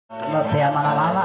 Mafia mana-mana.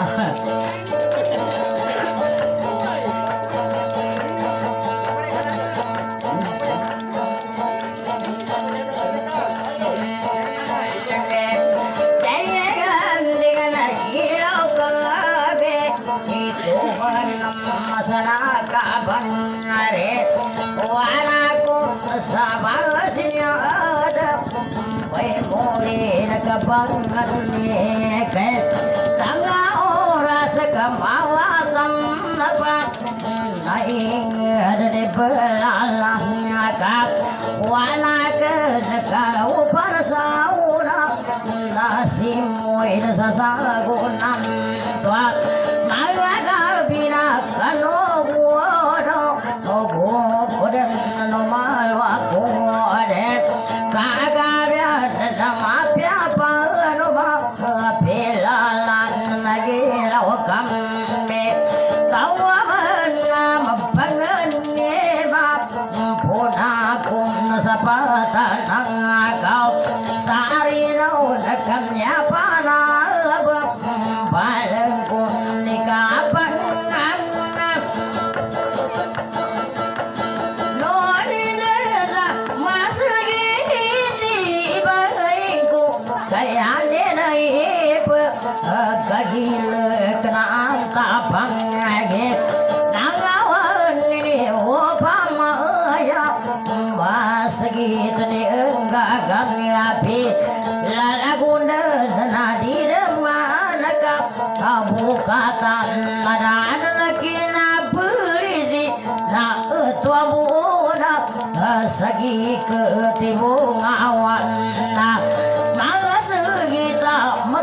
Sagi ketibung awan na mga segita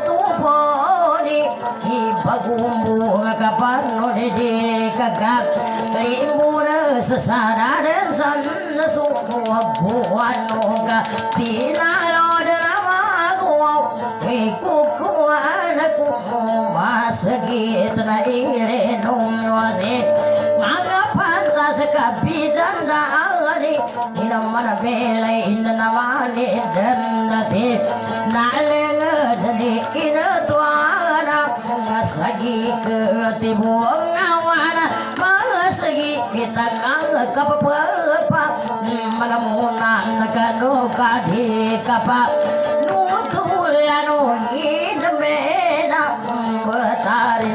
matuponi ibagumbu kapan di kagak limbu sesada dan sana suku buan ka tinalo dalam aku ikuku masagit na irenong wasi mga pantas kapitan na mana belai inna namani dandati nalenga dadi ina tuana ngasagi ketibung awana masagi kita kang kapapa malamunan kanu kadi kapa nutulano idemena betarin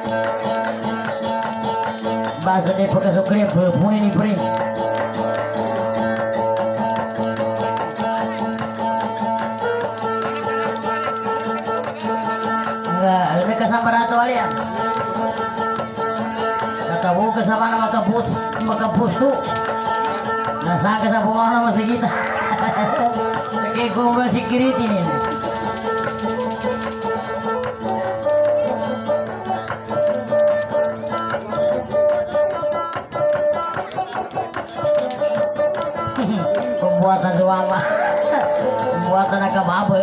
bahasa de pakasukri ini bring Barato alia kata buka sama nama makapus tu nasa ka sa bunga nama sigita kaya kung ba security nin pembuatan suama pembuatan nakababa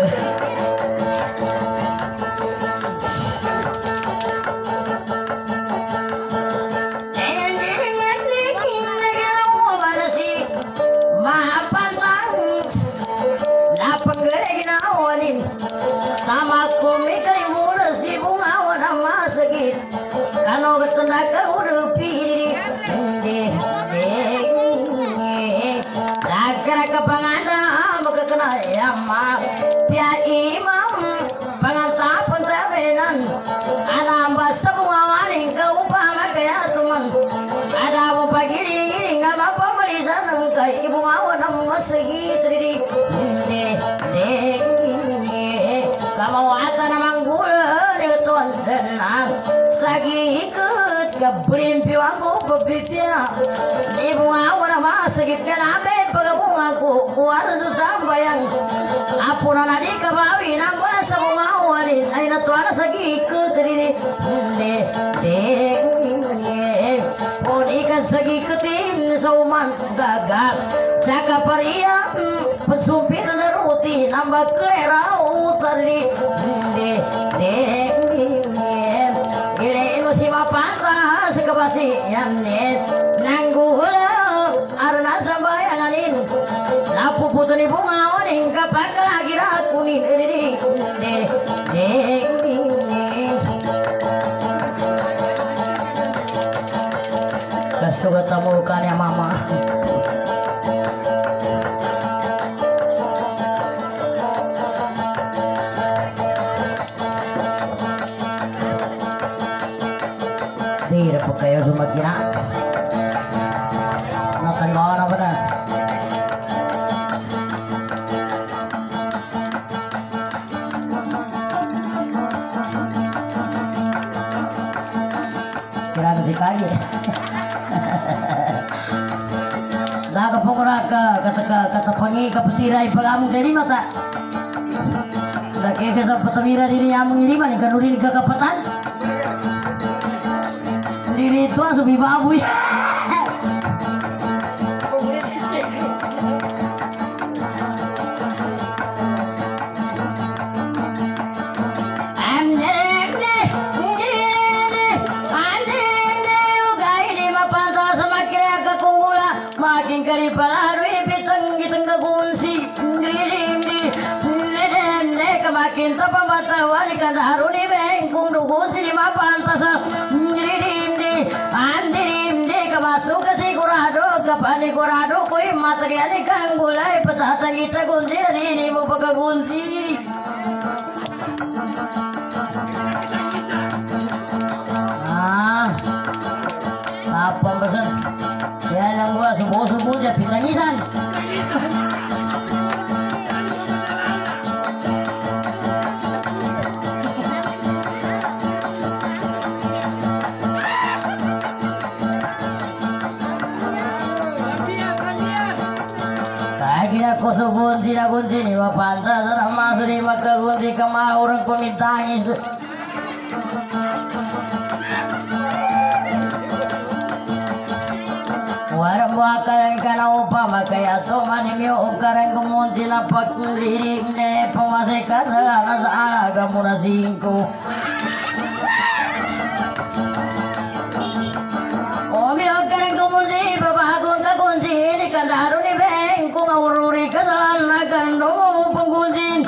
sama komika mula si bunga wana masakit kano ketendaka udah pilih dakara kapangana maka kena yama pia imam pangantapan tabenan ana basa bunga wani kau pama kaya teman ada mau pagi ini nggak apa melisan kai bunga wana masakit diri kalau ata namang gula tuan denang sagi ikut keberimpi aku pepipia ibu awal nama sakit kenabe pagabungaku kuat susah bayang apa nana di kabawi nambah sama awalin aina tuan sagi ikut diri ponikan sagi ketin sauman gagal jaga pariam pensumpit rutin nambah kelerau tadi si mapanta sekabasi yanin nanggula arna sambayanganin lapu putuni bunga waning kapag lagi rakunin suka temukannya mama. Tidak pakai semua kira. Nakan bawa apa dah? Kira nanti kali. Dah kepokra kata pangi kepetirai pengamu dari mata. Dah kesah petamira diri amung ini mana kanuri ke kapatan. Diri itu asubi babu ya. Makin kali palarui bitang gitang kagunsi ngirindi nede kemakin tapa batawan ikan haruni bengkung dugunsi lima pantasa ngirindi andirindi kemasuk ke si kurado kapani kurado kui materiali kanggulai petata kita gunsi ini mau pakai gunsi apa pesan ya yang gua subuh-subuh aja pitangisan. Kira kosugunci na gunci ni mapanta sarang masuk di maka gunci kemah orang kumitangis. Warang wakal kana upa makaya to manimyo ukarang kumunti na pagriring ne pamasay kasalanan sa alaga mo na 5. Omi ukarang kumunti babagong kagunti ni kandaro ni beng kung aururi kasalanan kando mo pangguntin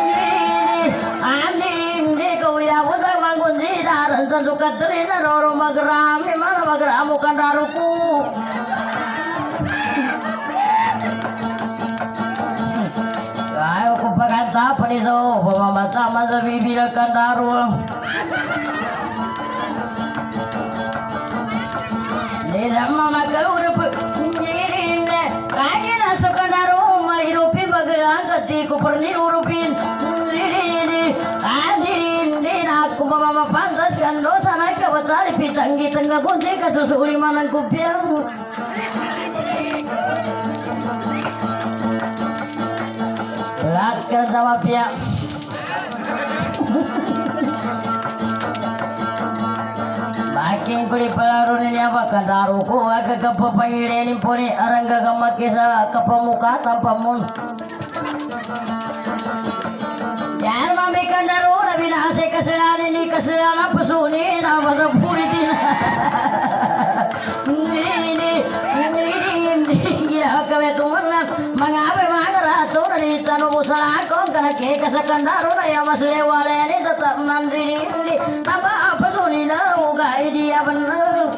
hindi ko yawo sa manggunti daran sa sukat rin na roro magrami mana magramo kandaro ko. Ayo kupaganta paniso pamamata masa bibilakan darul. Nida mama kalur nyirinde kaya nasukan daru malirupi bagalang katiku pernilurupin nyirinde andirinde aku mama pantas kan dosa naik kabatari pitanggi tengah kunci katusuli manang kupiang. Belakang sama pihak makin kuli pelarun ini apa kandaruku agak kepapangirin puni orang gagam makisa kepemuka tanpa mun yan mami kandaru nabi nasi kesalahan ini kesalahan pesuni nama sepuritin ini gila kebetulan mengapai mangarato dari tanah usaha kau karena kekesakan daru ya mas lewale ini tetap mandiri ini tambah apa suni nahu gak dia bener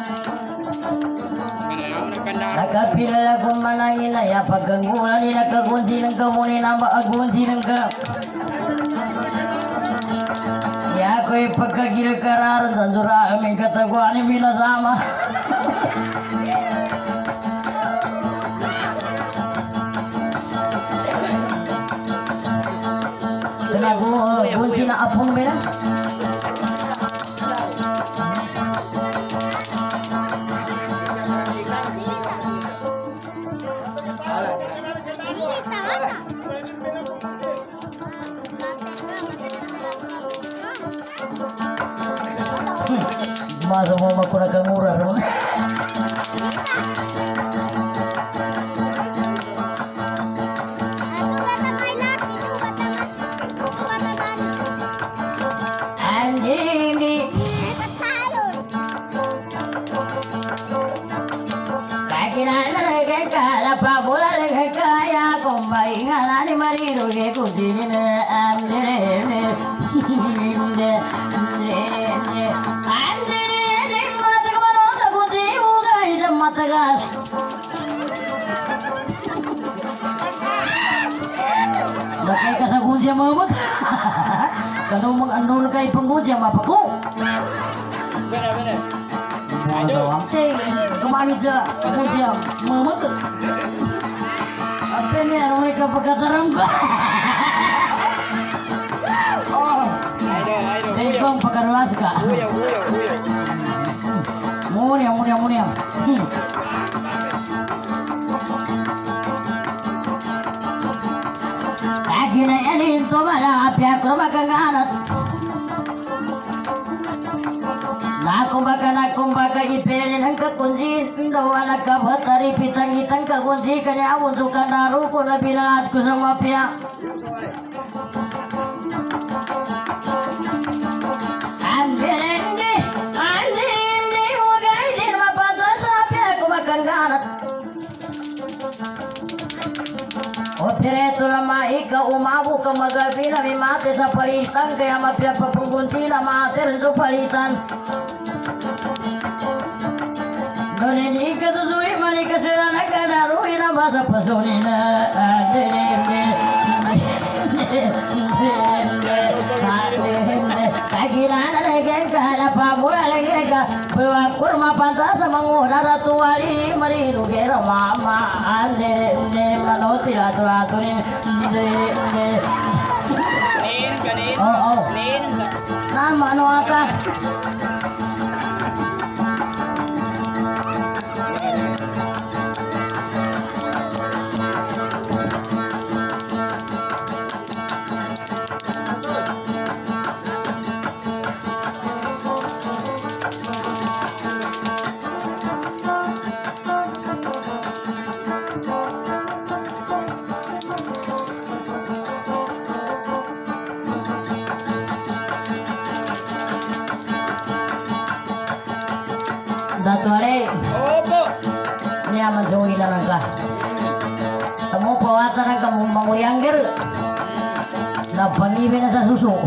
nakapila lagu mana ina ya paganggulan ini nakagunsi ng kamuni nambah agunsi ng ka ya ko'y pagkagila kararan sa sura aming kataguan ni Mila sama aku kunci na apung beda. Masa mau makunakan murah dong. Marido que continue memek. Kalau mengandung kay pengguja apa ku? Benar. Aduh, kemarin aja pengguja memek. Apa ni orang mereka perkataan? Oh, bang pakarulas ka. Munia. Agina ini to bala pihak rumah kanganat. Nakumbaka ipelin ang kakunji ndawana ka batari pitang-itang kakunji kanya untuk kandaru ko na binalat ko sa mapya. Anjirindi wagay din mapatas sa pya ko makanganat. O pireto na maika umabu ka magabi na mimate sa palitan kaya mapya papunggunti na mater sa palitan. Nolini ka susuri mali ka sila nagkadaru ina basa pasunina Kagilana lagi ka pamula lagi ka peluang kurma pantas menguna ratu wali marilu gera mama ande manoti laturin oh nama no aka Datuare. Opo. Niya manjungi na lang ka. Kamu pawatan ang kamu manguliangger. Napangibin na sa suso.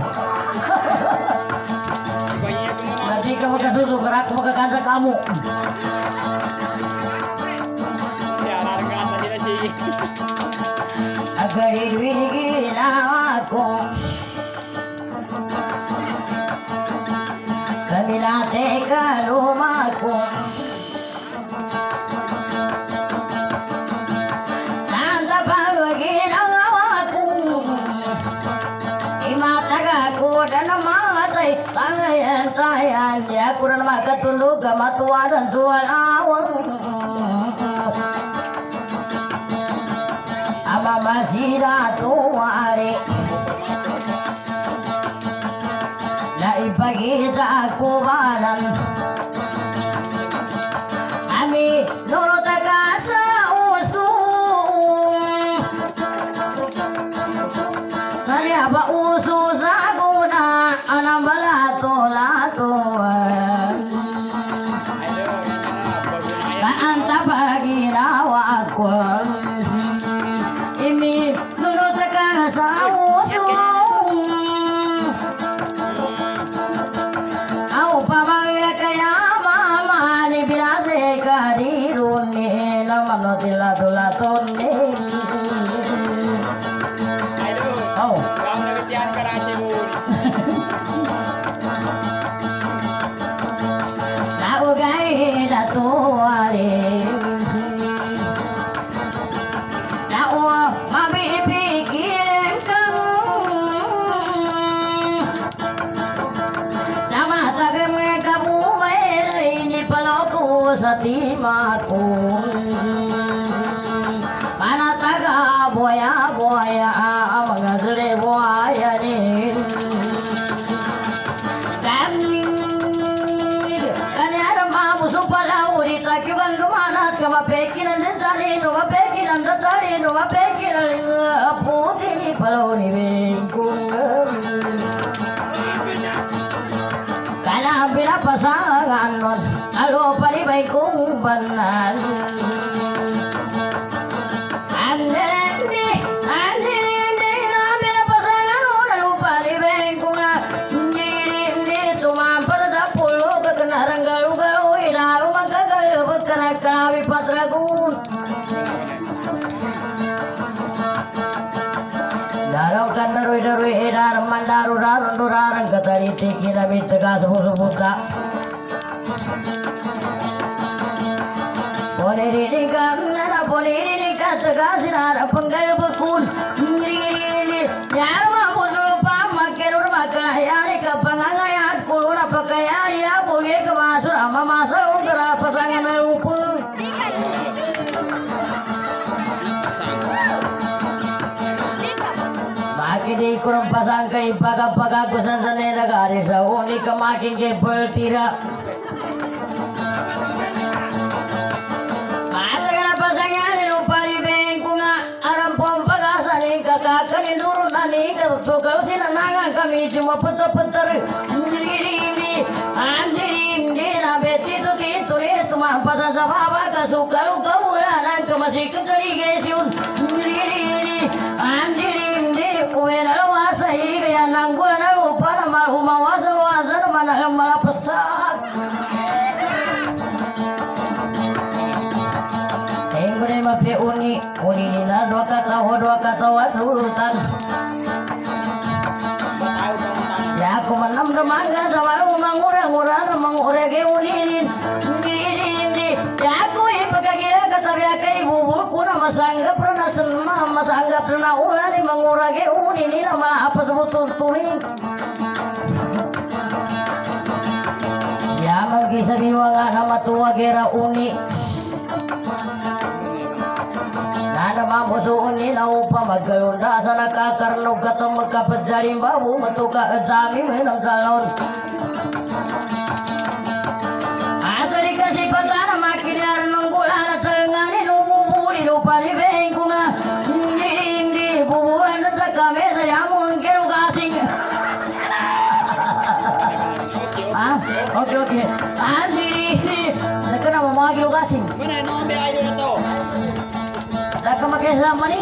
Nanti ka magkasuso, karak magkakansa kamu. Agad-ibigin ako. Kaminate ka lumako. Nanda pagiging ako. Imataga ko na namatay. Pangayan-tayan niya ko na makatulog. Matuwaran suwalawang. Ama masira tuwari. Ipagita kubanan Ami nunod ka sa usong Kanya ba uso sa guna Anang balato-lato Kaanta pa ginawa ko Imi nunod ka sa usong Lato-lato ni. Oh. Kamu nagtiyan ka rasi mo. Naugay na tuwari. Nao mabibigil kang namatagang kabumay ni paloko sa timako. Panataga boya mga sule boya ni kanyara mabuso pala urita kibang lumanat kamapekinan din sarino mapekinan tatarino mapekinan puti ni palaw ni bengkung kana pinapasangan nun alo palibay kong banan Kami patragun Darau kan darui durarang kataliti kinamit tegas subuta. Polirikan nara polirikan tegas nara penggal bekun ngiri yarma musul pama kerur makayari kapangangayat kuluna pakayari abuge kemasur ama masa ungkara pasangan lupa. Di kurang pasang kay paga kusan sa nilagari sa uni kamaking kay pertira. Matagal na pasangan nilupalibeng ko nga aram pong pag-asaling kakakaninuro na ni karutukal sinanangan kami jumaputo-putor hindi na betito tumapasan sa baba kasukal kawalan kamasikang kaligesyon Kuwena lawasa kaya nangguan na lupa na mahumawasa-wasa na manahang malapasak. Kaya mo na mapi uni nila dua katawa surutan. Ya ako manamdaman ka sa mangura-ngura na mangurage uninin. Hindi. Ya ako ipagkagila katabi kay bubur ko na masanggap na ulan ni mangurage uninin na maapas bututuring. Ya magkisabiwa nga na matuwa gera uni. Nana mamusuon nila upang magkalunda sa nakakarnog katong magkapadyaring babu matuka at sa amin ng salon. Asali kasi pata na makinyar ng gulan at salanganin umubuli lupalibeng ko nga hindi bubuan na sa kami sa yamon kirukasing. Okay. Hindi. Nagka na mga kirukasing. Mana no ambil ayo na to. Nagka makisama ni.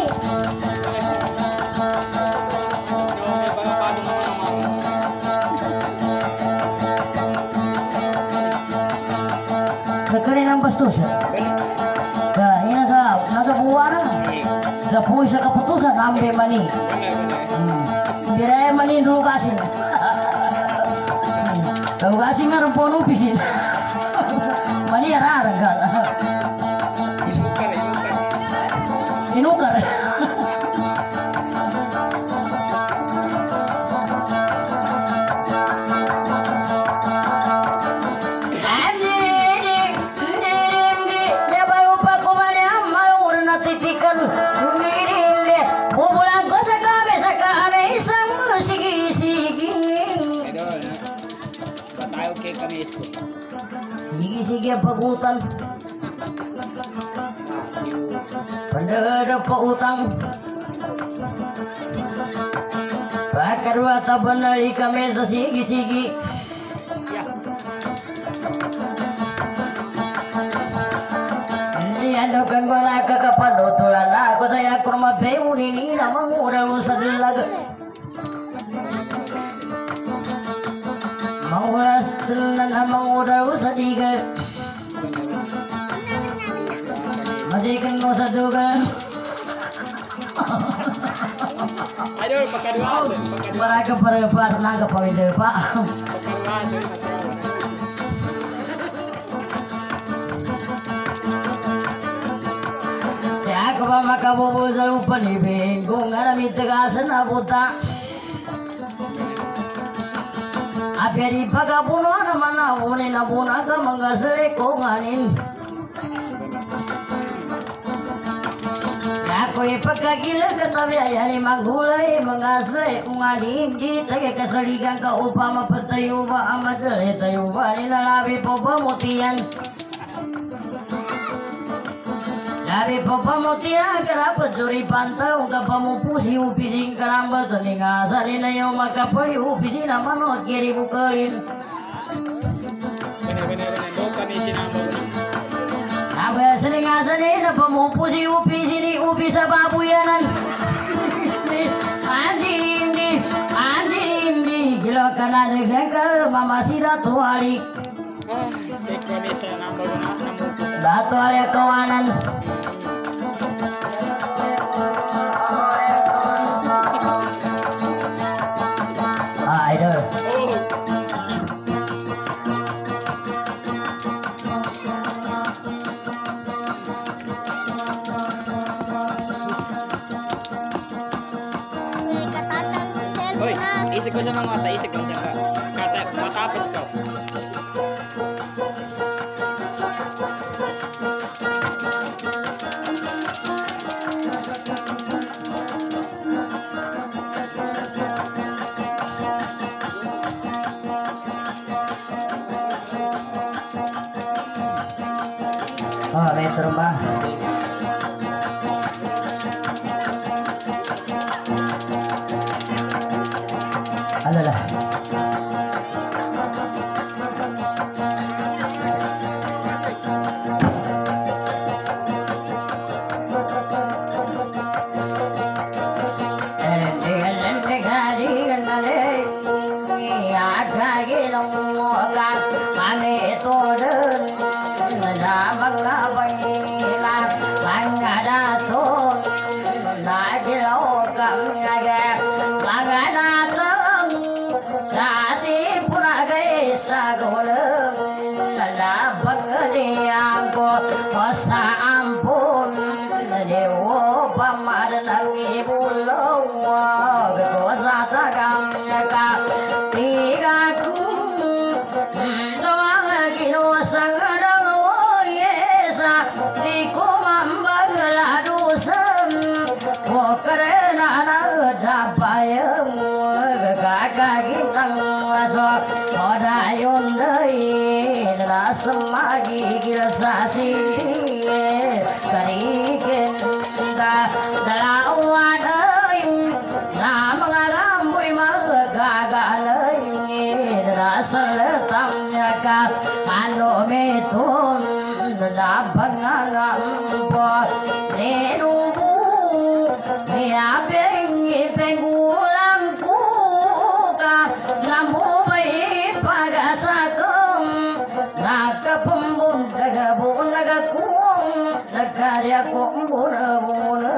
Nagkarin ang bastos. Kaya nasa buwa na. Sa puwi sa kaputusan, ambe mani. Biraya mani dulu kasing. Kalau kasing nga rumpon upisin. Mani ararang ka. Inukar. Sige pagutan. Pandagada pautang. Pakarwa tabanali kami sa sige. Hindi ano kan wala kakapalutulan ako saya kurma peuni ni namang udah sa dilag. Mangulas na namang udah sa digal. Masih kena sa dugal. Aduh, pagkaduaso. Baraga para naga pamilya pa. Pagkaduaso. Siya ako ba makabubo sa upalibing kung alamit tagasan na puta. Apyari pagkapuno naman na unin na puna ka mga selikonganin. Ako ipagkagila katabi ayani manggulay mga asre kung hindi taga kasaligan ka upang mapatayo ba ang madali tayo ba nilalabi po pamutian. Labi po pamutian karapat suri pantal ka pamupusi upising karambal sa lingasan na yung magkapali upisi na manot kiri bukalin. Bener, doka ni sinama ko na. Abang selingasan na pamupusi upisi ni upi sa babuyanan. Andi kilo kana dengan kal mama sida tuari. Teko ni sinama ko na namupo. Datu ari kawanan. Idol. mata isip ka siya kata matapos ka. Oh, metro ba? Alalah. Semagi gilasasi karikin da dalawan euy na mangaramboy magagaloy dasal tamnya ka ano metun da bangagampo nenubu niabeng pengulang kuka namubay pagasakom nakapembun nagabun nagakuong nagkarya kong buna-buna.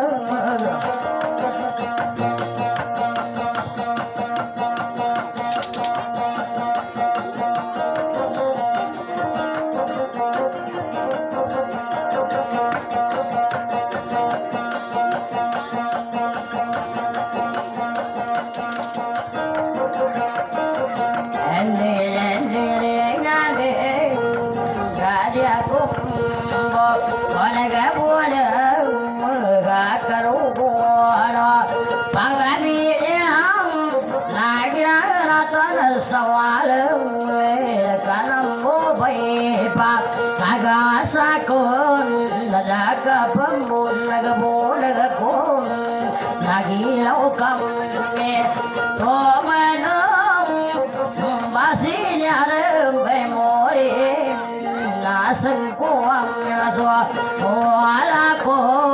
Sakon nagakapambun nagabon nagakon nagilaw kami tomanong basinya memori nasan ko ang aswa wala ko